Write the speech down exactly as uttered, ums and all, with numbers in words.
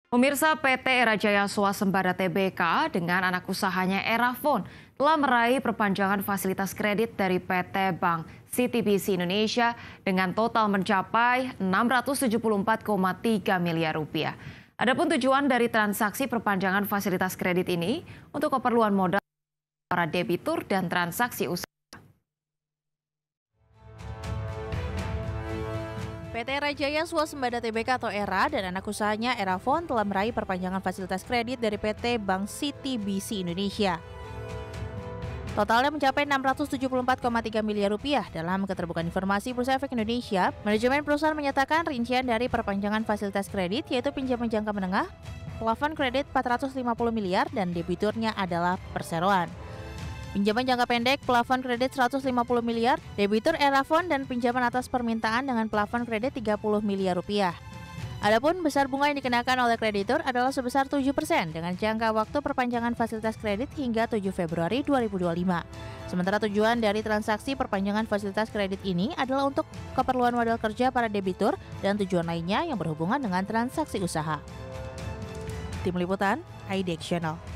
Pemirsa, P T Era Jaya Swasembada Tbk dengan anak usahanya Erafone telah meraih perpanjangan fasilitas kredit dari P T Bank C T B C Indonesia dengan total mencapai enam ratus tujuh puluh empat koma tiga miliar rupiah. Adapun tujuan dari transaksi perpanjangan fasilitas kredit ini untuk keperluan modal para debitur dan transaksi usaha. P T Era Jaya Swasembada Tbk atau Era dan anak usahanya Erafone telah meraih perpanjangan fasilitas kredit dari P T Bank C T B C Indonesia. Totalnya mencapai enam ratus tujuh puluh empat koma tiga miliar rupiah. Dalam keterbukaan informasi Bursa Efek Indonesia, manajemen perusahaan menyatakan rincian dari perpanjangan fasilitas kredit yaitu pinjaman jangka menengah, plafon kredit empat ratus lima puluh miliar dan debiturnya adalah perseroan. Pinjaman jangka pendek, plafon kredit seratus lima puluh miliar, debitur Erafone dan pinjaman atas permintaan dengan plafon kredit tiga puluh miliar rupiah. Adapun besar bunga yang dikenakan oleh kreditur adalah sebesar tujuh persen dengan jangka waktu perpanjangan fasilitas kredit hingga tujuh Februari dua ribu dua puluh lima. Sementara tujuan dari transaksi perpanjangan fasilitas kredit ini adalah untuk keperluan modal kerja para debitur dan tujuan lainnya yang berhubungan dengan transaksi usaha. Tim Liputan, I D X Channel.